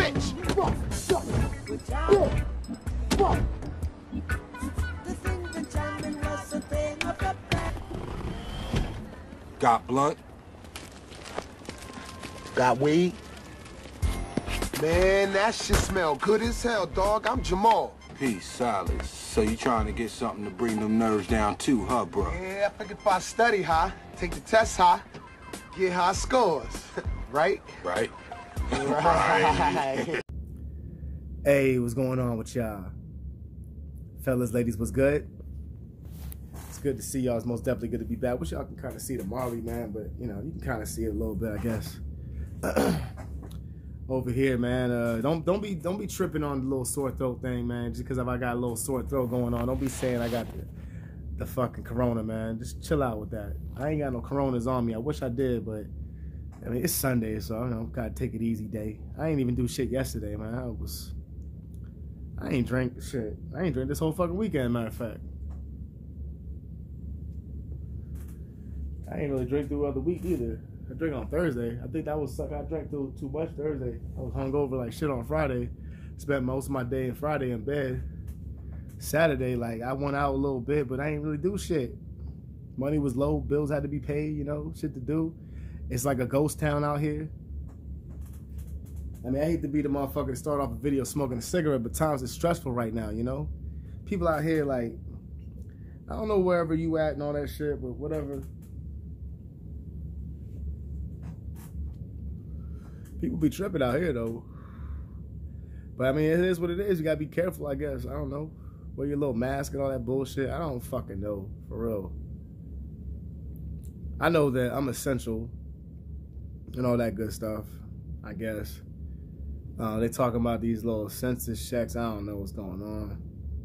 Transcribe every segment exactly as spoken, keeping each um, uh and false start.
bitch. Fuck, fuck, fuck. Got blunt? Got weed? Man, that shit smell good as hell, dog. I'm Jamal. Peace, Silas. So you trying to get something to bring them nerves down too, huh, bro? Yeah, I figured if I study high, take the test high, get high scores, right? Right. Right. Hey, what's going on with y'all? Fellas, ladies, what's good? It's good to see y'all. It's most definitely good to be back. Wish y'all can kind of see the Marley, man, but, you know, you can kind of see it a little bit, I guess. Over here, man, uh, don't don't be don't be tripping on the little sore throat thing, man. Just because I got a little sore throat going on, don't be saying I got the the fucking corona, man. Just chill out with that. I ain't got no coronas on me. I wish I did, but I mean it's Sunday, so I know gotta take it easy day. I ain't even do shit yesterday, man. I was I ain't drink shit. I ain't drink this whole fucking weekend, matter of fact. I ain't really drink through the other week either. I drank on Thursday. I think that was suck. I drank too, too much Thursday. I was hungover like shit on Friday. Spent most of my day and Friday in bed. Saturday, like, I went out a little bit, but I ain't really do shit. Money was low. Bills had to be paid, you know, shit to do. It's like a ghost town out here. I mean, I hate to be the motherfucker to start off a video smoking a cigarette, but times is stressful right now, you know? People out here, like, I don't know wherever you at and all that shit, but whatever. People be tripping out here, though. But, I mean, it is what it is. You gotta be careful, I guess. I don't know. Wear your little mask and all that bullshit. I don't fucking know, for real. I know that I'm essential and all that good stuff, I guess. Uh, they talking about these little census checks. I don't know what's going on.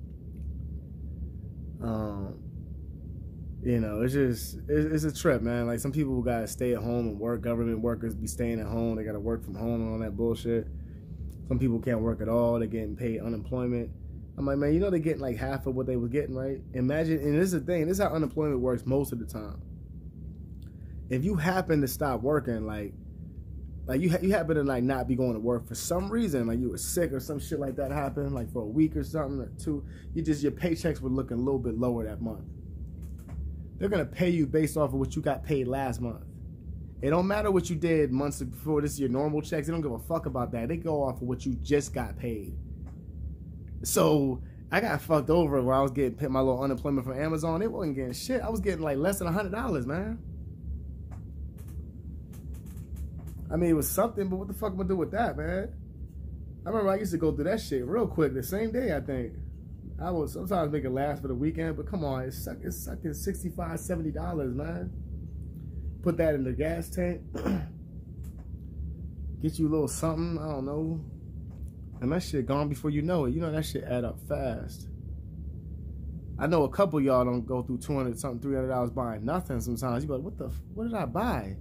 Um... You know, it's just, it's a trip, man. Like, some people got to stay at home and work. Government workers be staying at home. They got to work from home and all that bullshit. Some people can't work at all. They're getting paid unemployment. I'm like, man, you know they're getting like half of what they was getting, right? Imagine, and this is the thing. This is how unemployment works most of the time. If you happen to stop working, like, like you, ha you happen to like not be going to work for some reason, like you were sick or some shit like that happened, like for a week or something or two, you just, your paychecks were looking a little bit lower that month. They're going to pay you based off of what you got paid last month. It don't matter what you did months before. This is your normal checks. They don't give a fuck about that. They go off of what you just got paid. So I got fucked over when I was getting paid my little unemployment from Amazon. They wasn't getting shit. I was getting like less than a hundred dollars, man. I mean, it was something, but what the fuck am I do with that, man? I remember I used to go through that shit real quick the same day, I think. I would sometimes make it last for the weekend, but come on, it's sucking, it's sucking sixty-five, seventy dollars, man. Put that in the gas tank. Get you a little something, I don't know. And that shit gone before you know it. You know that shit add up fast. I know a couple of y'all don't go through two hundred something, three hundred dollars buying nothing sometimes. You be like, what the, what did I buy?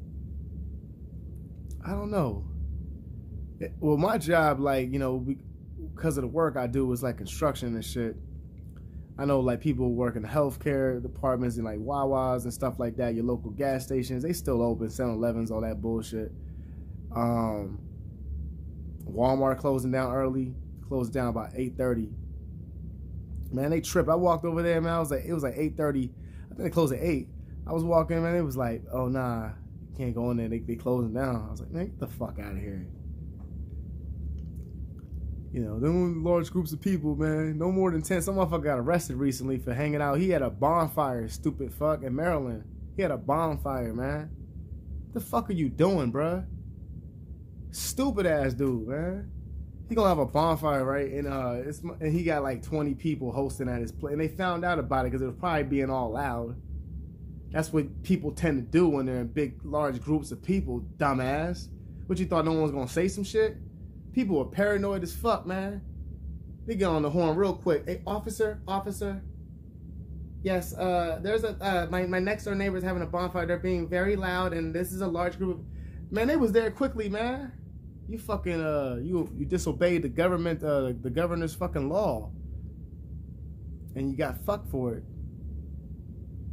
I don't know. It, well, my job, like, you know, because of the work I do is like construction and shit. I know like people work in the healthcare departments and like Wawas and stuff like that. Your local gas stations, they still open, seven elevens, all that bullshit. Um, Walmart closing down early, closed down about eight thirty. Man, they trip. I walked over there, man. I was like, it was like eight thirty. I think they closed at eight. I was walking, man. It was like, oh nah, you can't go in there. They they closing down. I was like, man, get the fuck out of here. You know, them large groups of people, man. No more than ten. Some motherfucker got arrested recently for hanging out. He had a bonfire, stupid fuck, in Maryland. He had a bonfire, man. What the fuck are you doing, bruh? Stupid ass dude, man. He gonna have a bonfire, right? And uh, it's and he got like twenty people hosting at his place. And they found out about it because it was probably being all loud. That's what people tend to do when they're in big, large groups of people, dumbass. What, you thought no one was gonna say some shit? People are paranoid as fuck, man. They get on the horn real quick. Hey, officer, officer. Yes, uh, there's a, uh, my, my next door neighbor's having a bonfire. They're being very loud, and this is a large group of, man, they was there quickly, man. You fucking, uh, you, you disobeyed the government, uh, the governor's fucking law. And you got fucked for it.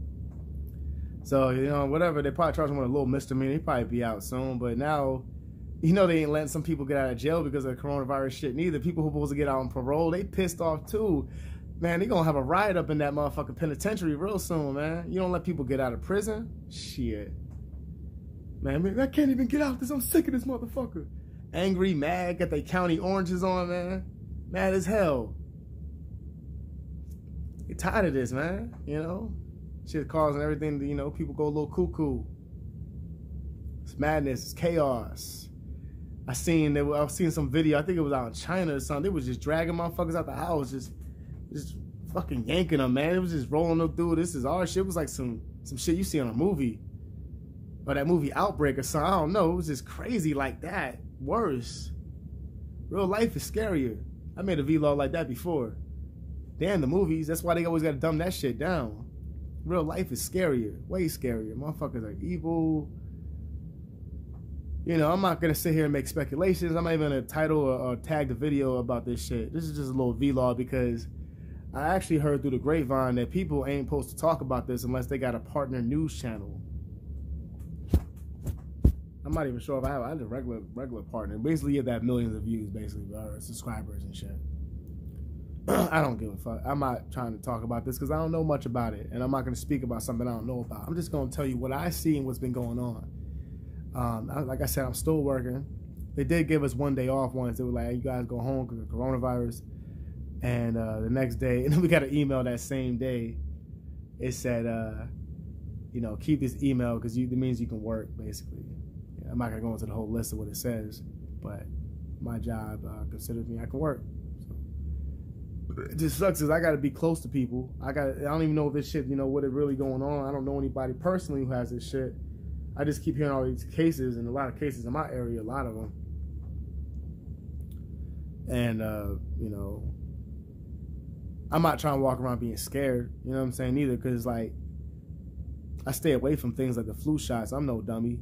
So, you know, whatever, they probably charged him with a little misdemeanor. He'd probably be out soon, but now, You know they ain't letting some people get out of jail because of coronavirus shit neither. People who supposed to get out on parole, they pissed off too. Man, they gonna have a riot up in that motherfucking penitentiary real soon, man. You don't let people get out of prison? Shit. Man, man, I can't even get out this. I'm sick of this motherfucker. Angry, mad, got their county oranges on, man. Mad as hell. Get tired of this, man. You know? Shit causing everything to, you know, people go a little cuckoo. It's madness, it's chaos. I seen they were, I was seeing some video, I think it was out in China or something. They was just dragging motherfuckers out the house, just just fucking yanking them, man. It was just rolling them through. This is our shit. It was like some some shit you see on a movie. Or that movie Outbreak or something. I don't know. It was just crazy like that. Worse. Real life is scarier. I made a vlog like that before. Damn, the movies, that's why they always gotta dumb that shit down. Real life is scarier. Way scarier. Motherfuckers are evil. You know, I'm not going to sit here and make speculations. I'm not even going to title or, or tag the video about this shit. This is just a little vlog because I actually heard through the grapevine that people ain't supposed to talk about this unless they got a partner news channel. I'm not even sure if I have, I have a regular regular partner. Basically, you have that millions of views, basically, or subscribers and shit. I don't give a fuck. I'm not trying to talk about this because I don't know much about it. And I'm not going to speak about something I don't know about. I'm just going to tell you what I see and what's been going on. Um, like I said, I'm still working. They did give us one day off once. They were like, hey, you guys go home because of coronavirus. And uh, the next day, and then we got an email that same day. It said, uh, you know, keep this email because it means you can work, basically. Yeah, I'm not going to go into the whole list of what it says, but my job uh, considers me I can work. So it just sucks because I got to be close to people. I got I don't even know if this shit, you know, what is really going on. I don't know anybody personally who has this shit. I just keep hearing all these cases, and a lot of cases in my area, a lot of them. And, uh, you know, I'm not trying to walk around being scared, you know what I'm saying, either, because, like, I stay away from things like the flu shots. I'm no dummy.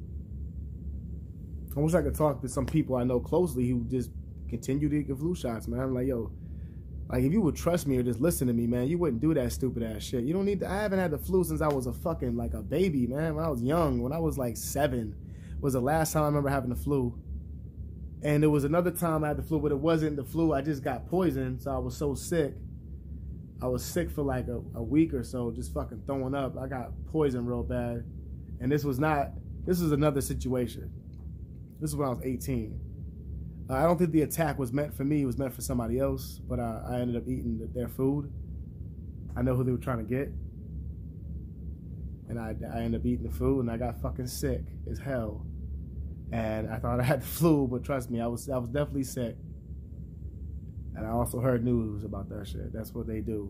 I wish I could talk to some people I know closely who just continue to get flu shots, man. I'm like, yo, like, if you would trust me or just listen to me, man, you wouldn't do that stupid ass shit. You don't need to, I haven't had the flu since I was a fucking, like, a baby, man. When I was young, when I was, like, seven, was the last time I remember having the flu. And there was another time I had the flu, but it wasn't the flu. I just got poisoned, so I was so sick. I was sick for, like, a, a week or so, just fucking throwing up. I got poisoned real bad. And this was not, this was another situation. This is when I was eighteen. Uh, I don't think the attack was meant for me. It was meant for somebody else. But uh, I ended up eating their food. I know who they were trying to get. And I, I ended up eating the food, and I got fucking sick as hell. And I thought I had the flu, but trust me, I was I was definitely sick. And I also heard news about that shit. That's what they do.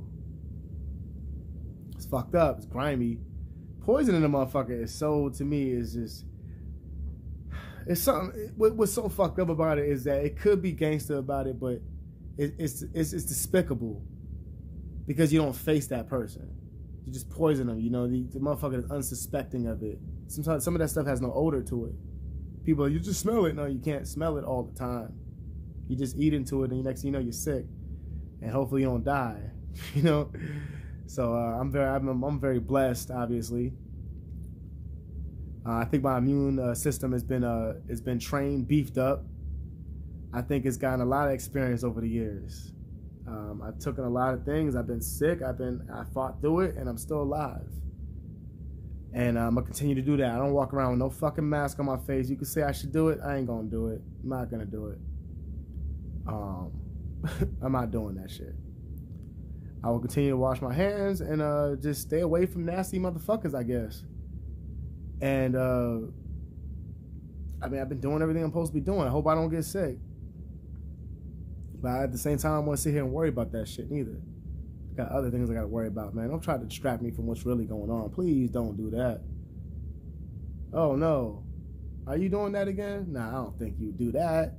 It's fucked up. It's grimy. Poisoning a motherfucker is so, to me, is just... It's something. What, what's so fucked up about it is that it could be gangster about it, but it, it's, it's it's despicable because you don't face that person. You just poison them. You know, the, the motherfucker is unsuspecting of it. Sometimes some of that stuff has no odor to it. People, are, you just smell it. No, you can't smell it all the time. You just eat into it, and next thing you know, you're sick, and hopefully you don't die. You know, so uh, I'm very I'm, I'm very blessed, obviously. Uh, I think my immune uh, system has been uh, has been trained, beefed up. I think it's gotten a lot of experience over the years. Um, I've taken a lot of things. I've been sick. I've been I fought through it, and I'm still alive. And uh, I'm gonna continue to do that. I don't walk around with no fucking mask on my face. You can say I should do it. I ain't gonna do it. I'm not gonna do it. Um, I'm not doing that shit. I will continue to wash my hands and uh, just stay away from nasty motherfuckers, I guess. And, uh, I mean, I've been doing everything I'm supposed to be doing. I hope I don't get sick. But at the same time, I don't want to sit here and worry about that shit neither. Got other things I got to worry about, man. Don't try to distract me from what's really going on. Please don't do that. Oh, no. Are you doing that again? Nah, I don't think you do that.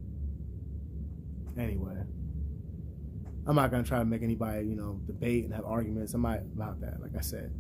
Anyway. I'm not going to try to make anybody, you know, debate and have arguments. I'm not about that, like I said.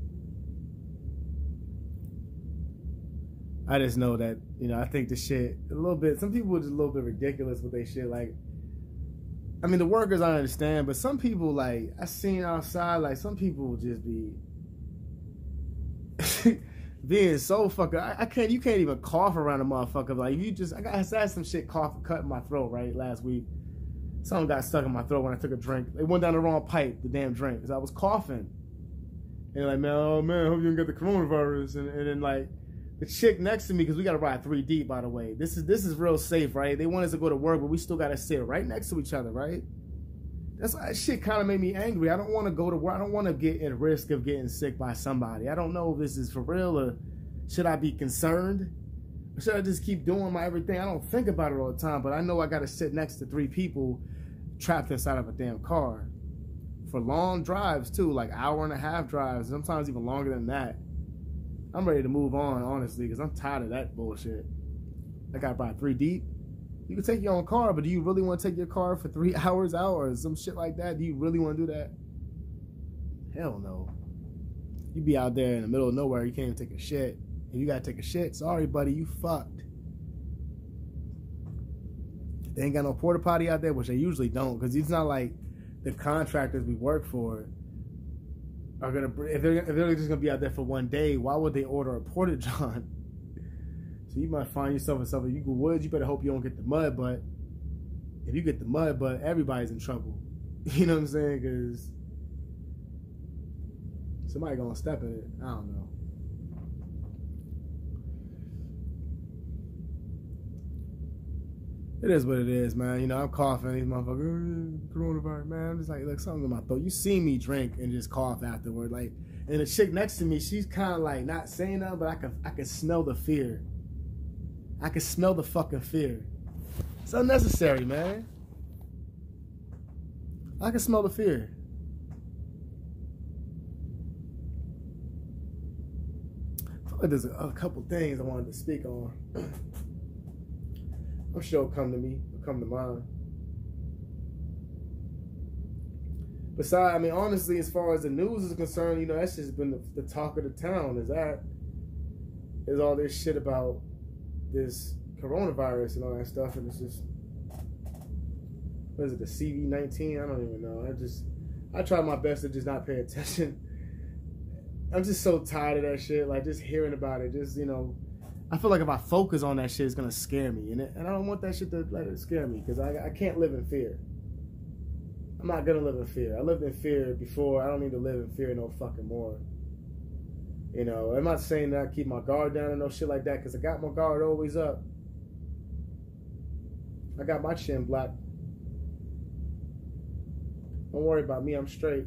I just know that, you know, I think the shit a little bit, some people are just a little bit ridiculous with their shit. Like, I mean, the workers I understand, but some people, like, I seen outside, like, some people will just be, being so fucking, I, I can't, you can't even cough around a motherfucker. Like, you just, I got I had some shit cough, cut in my throat, right, last week. Something got stuck in my throat when I took a drink. It went down the wrong pipe, the damn drink, because I was coughing. And like, man, oh man, I hope you don't get the coronavirus. And, and then like, the chick next to me, because we got to ride three deep, by the way. This is this is real safe, right? They want us to go to work, but we still got to sit right next to each other, right? That's that shit kind of made me angry. I don't want to go to work. I don't want to get at risk of getting sick by somebody. I don't know if this is for real or should I be concerned? Or should I just keep doing my everything? I don't think about it all the time, but I know I got to sit next to three people trapped inside of a damn car for long drives too, like hour and a half drives, sometimes even longer than that. I'm ready to move on, honestly, because I'm tired of that bullshit. I got about three deep. You can take your own car, but do you really want to take your car for three hours out or some shit like that? Do you really want to do that? Hell no. You be out there in the middle of nowhere, you can't even take a shit. If you gotta take a shit, sorry, buddy, you fucked. They ain't got no porta potty out there, which they usually don't, because it's not like the contractors we work for are gonna, if they're, if they're just gonna be out there for one day, why would they order a porta john? So you might find yourself in something. You go woods, you better hope you don't get the mud, but if you get the mud, but everybody's in trouble. You know what I'm saying? Because somebody gonna step in it. I don't know. It is what it is, man. You know, I'm coughing. These motherfuckers, coronavirus, man. I'm just like, look, something in my throat. You see me drink and just cough afterward. Like, and the chick next to me, she's kind of like not saying nothing, but I can, I can smell the fear. I can smell the fucking fear. It's unnecessary, man. I can smell the fear. I feel like there's a, a couple things I wanted to speak on. I'm sure it'll come to me, it'll come to mind. Besides, I mean, honestly, as far as the news is concerned, you know, that's just been the, the talk of the town. Is that is all this shit about this coronavirus and all that stuff, and it's just, what is it, the C V nineteen? I don't even know. I just, I try my best to just not pay attention. I'm just so tired of that shit. Like, just hearing about it, just, you know, I feel like if I focus on that shit, it's gonna scare me, and, it, and I don't want that shit to let it scare me, because I, I can't live in fear. I'm not gonna live in fear. I lived in fear before. I don't need to live in fear no fucking more. You know, I'm not saying that I keep my guard down and no shit like that, because I got my guard always up. I got my chin black. Don't worry about me. I'm straight.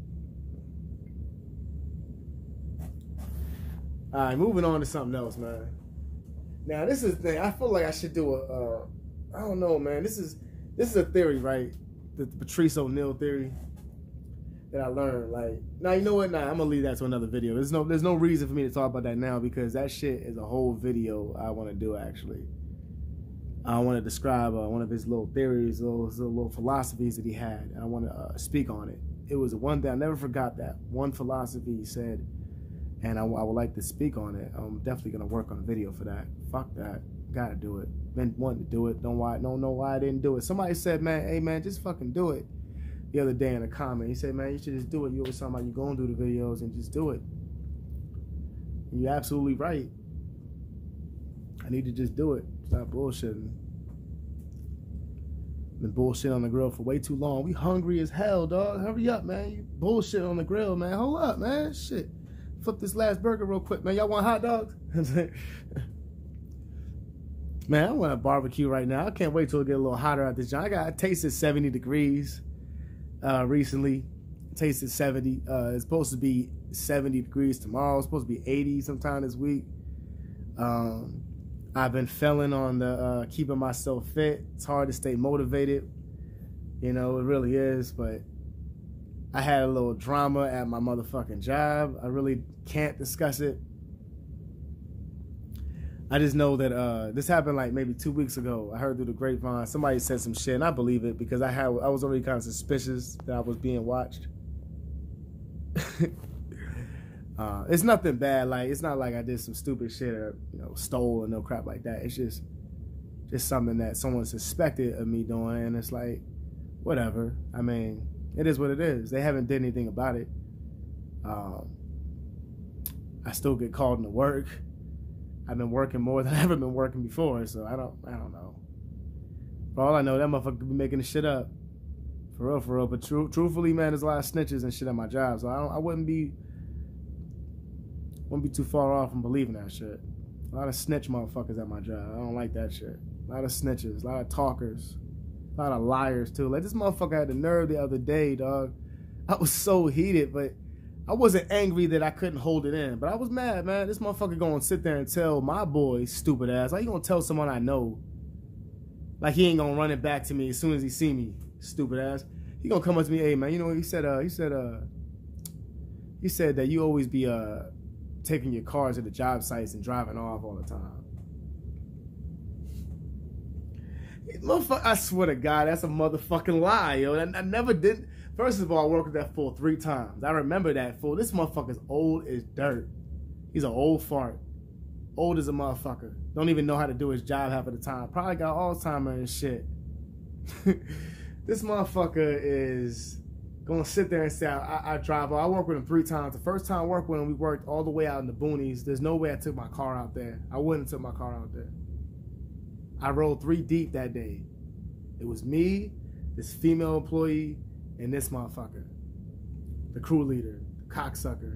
All right, moving on to something else, man. Now, this is the thing. I feel like I should do a, uh, I don't know, man. This is this is a theory, right? The, the Patrice O'Neal theory that I learned. Like, now, you know what? Nah, I'm gonna leave that to another video. There's no there's no reason for me to talk about that now, because that shit is a whole video I want to do, actually. I want to describe uh, one of his little theories, little, little, little philosophies that he had. I want to uh, speak on it. It was one thing, I never forgot that. One philosophy he said, and I, I would like to speak on it. I'm definitely going to work on a video for that. Fuck that. Gotta do it. Been wanting to do it. Don't why, don't know why I didn't do it. Somebody said, man, hey, man, just fucking do it. The other day in a comment, he said, man, you should just do it. You always talking about you going to do the videos, and just do it. And you're absolutely right. I need to just do it. Stop bullshitting. Been bullshit on the grill for way too long. We hungry as hell, dog. Hurry up, man. You bullshit on the grill, man. Hold up, man. Shit. Flip this last burger real quick, man. Y'all want hot dogs? Man, I want a barbecue right now. I can't wait till it get a little hotter out this joint. I got I tasted seventy degrees uh, recently. Tasted seventy. Uh, it's supposed to be seventy degrees tomorrow. It's supposed to be eighty sometime this week. Um, I've been failing on the uh, keeping myself fit. It's hard to stay motivated. You know, it really is. But I had a little drama at my motherfucking job. I really can't discuss it. I just know that uh, this happened like maybe two weeks ago. I heard through the grapevine. Somebody said some shit, and I believe it, because I had I was already kind of suspicious that I was being watched. uh, it's nothing bad. Like, it's not like I did some stupid shit or, you know, stole or no crap like that. It's just just something that someone suspected of me doing, and it's like, whatever. I mean, it is what it is. They haven't did anything about it. Um, I still get called into work. I've been working more than I've ever been working before, so I don't I don't know. For all I know, that motherfucker could be making the shit up. For real, for real. But tru- truthfully, man, there's a lot of snitches and shit at my job, so I don't I wouldn't be wouldn't be too far off from believing that shit. A lot of snitch motherfuckers at my job. I don't like that shit. A lot of snitches, a lot of talkers, a lot of liars too. Like this motherfucker had the nerve the other day, dog. I was so heated, but I wasn't angry that I couldn't hold it in. But I was mad, man. This motherfucker gonna sit there and tell my boy, stupid ass, like you gonna tell someone I know, like he ain't gonna run it back to me as soon as he see me, stupid ass. He gonna come up to me, hey man, you know what he said? Uh, he said, uh, he said that you always be uh taking your cars to the job sites and driving off all the time. Motherfucker, I swear to God, that's a motherfucking lie, yo. I, I never did. First of all, I worked with that fool three times. I remember that fool. This motherfucker's old as dirt. He's an old fart. Old as a motherfucker. Don't even know how to do his job half of the time. Probably got Alzheimer's and shit. This motherfucker is gonna sit there and say, I, I drive. I worked with him three times. The first time I worked with him, we worked all the way out in the boonies. There's no way I took my car out there. I wouldn't have took my car out there. I rolled three deep that day. It was me, this female employee, and this motherfucker. The crew leader, the cocksucker.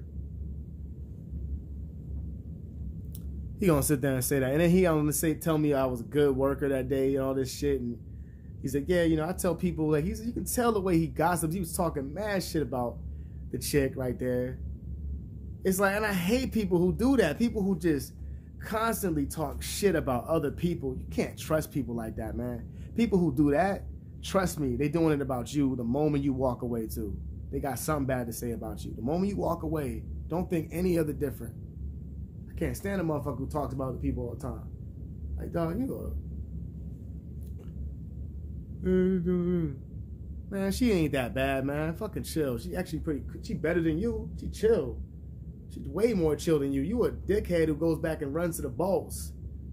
He gonna sit there and say that. And then he gonna say, tell me I was a good worker that day and all this shit. And he's like, yeah, you know, I tell people, like, he's, you can tell the way he gossips. He was talking mad shit about the chick right there. It's like, and I hate people who do that. People who just constantly talk shit about other people. You can't trust people like that, man. People who do that, trust me, they doing it about you the moment you walk away too. They got something bad to say about you. The moment you walk away, don't think any other different. I can't stand a motherfucker who talks about other people all the time. Like, dog, you go. Man, she ain't that bad, man. Fucking chill. She actually pretty, she better than you. She chill. She's way more chill than you. You a dickhead who goes back and runs to the boss.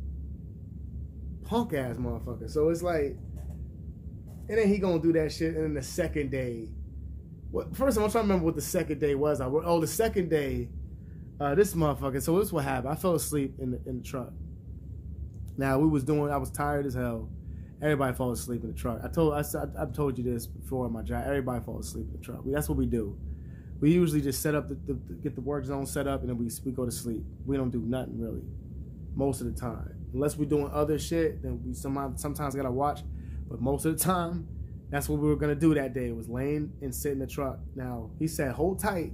Punk ass motherfucker. So it's like, and then he gonna do that shit. And then the second day, what? First of all, I'm trying to remember what the second day was. I oh, the second day, uh, this motherfucker. So this is what happened. I fell asleep in the in the truck. Now we was doing. I was tired as hell. Everybody falls asleep in the truck. I told I I've told you this before in my job. Everybody falls asleep in the truck. That's what we do. We usually just set up the, the, the get the work zone set up and then we we go to sleep. We don't do nothing really, most of the time. Unless we're doing other shit, then we sometimes sometimes gotta watch. But most of the time, that's what we were gonna do that day. It was laying and sit in the truck. Now he said, "Hold tight."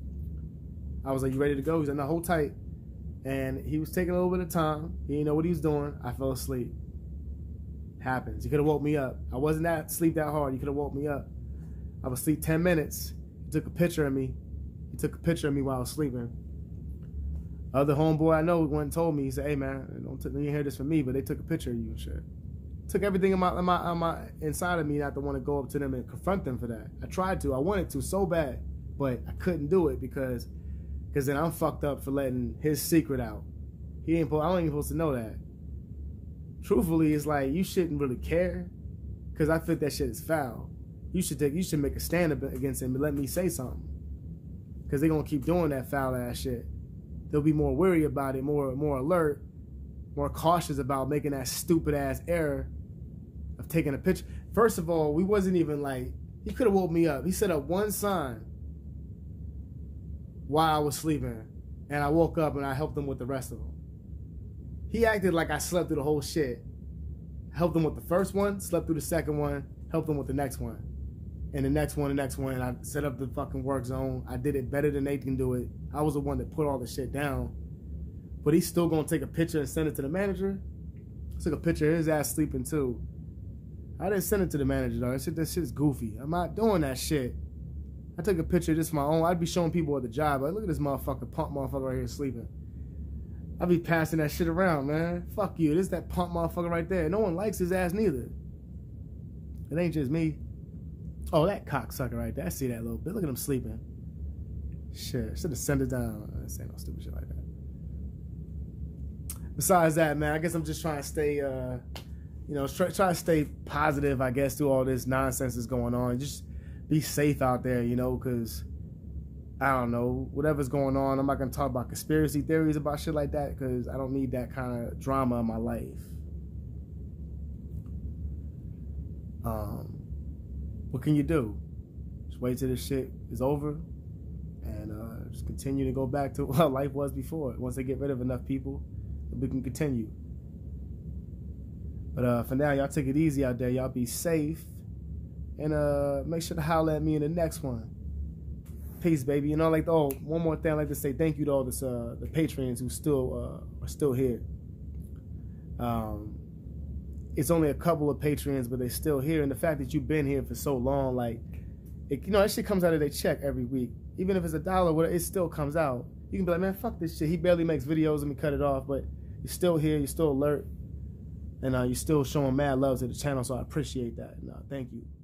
I was like, "You ready to go?" He said, "No, hold tight." And he was taking a little bit of time. He didn't know what he was doing. I fell asleep. Happens. He could have woke me up. I wasn't that sleep that hard. He could have woke me up. I was asleep ten minutes. He took a picture of me. He took a picture of me while I was sleeping. Other homeboy I know went and told me. He said, "Hey man, don't t- you didn't hear this from me, but they took a picture of you and shit." Took everything in my, in my, in my inside of me not to want to go up to them and confront them for that. I tried to. I wanted to so bad, but I couldn't do it because, because then I'm fucked up for letting his secret out. He ain't. I ain't supposed to know that. Truthfully, it's like you shouldn't really care, because I think that shit is foul. You should take. You should make a stand against him and let me say something, because they're gonna keep doing that foul ass shit. They'll be more wary about it, more more alert, more cautious about making that stupid ass error of taking a picture. First of all, we wasn't even like, he could have woke me up. He set up one sign while I was sleeping, and I woke up and I helped him with the rest of them. He acted like I slept through the whole shit. Helped him with the first one, slept through the second one, helped him with the next one. And the next one, the next one, and I set up the fucking work zone. I did it better than they can do it. I was the one that put all the shit down. But he's still gonna take a picture and send it to the manager. I took a picture of his ass sleeping too. I didn't send it to the manager though. That shit, that shit is goofy. I'm not doing that shit. I took a picture of this my own. I'd be showing people at the job, like, look at this motherfucker, punk motherfucker right here sleeping. I'd be passing that shit around, man. Fuck you. This that punk motherfucker right there. No one likes his ass neither. It ain't just me. Oh, that cocksucker right there. I see that little bit. Look at him sleeping. Shit. Should have sent it down. I ain't saying no stupid shit like that. Besides that, man, I guess I'm just trying to stay, uh, you know, try, try to stay positive, I guess, through all this nonsense that's going on. Just be safe out there, you know, because I don't know, whatever's going on. I'm not gonna talk about conspiracy theories about shit like that because I don't need that kind of drama in my life. Um, what can you do? Just wait till this shit is over and uh, just continue to go back to what life was before. Once they get rid of enough people, we can continue. But uh, for now, y'all take it easy out there. Y'all be safe. And uh, make sure to holler at me in the next one. Peace, baby. You know, like, oh, one more thing. I'd like to say thank you to all this, uh, the patrons who still uh, are still here. Um, it's only a couple of patrons, but they're still here. And the fact that you've been here for so long, like, it, you know, that shit comes out of their check every week. Even if it's a dollar, it still comes out. You can be like, man, fuck this shit. He barely makes videos. Let me cut it off. But you're still here. You're still alert. And uh, you're still showing mad love to the channel, so I appreciate that. And, uh, thank you.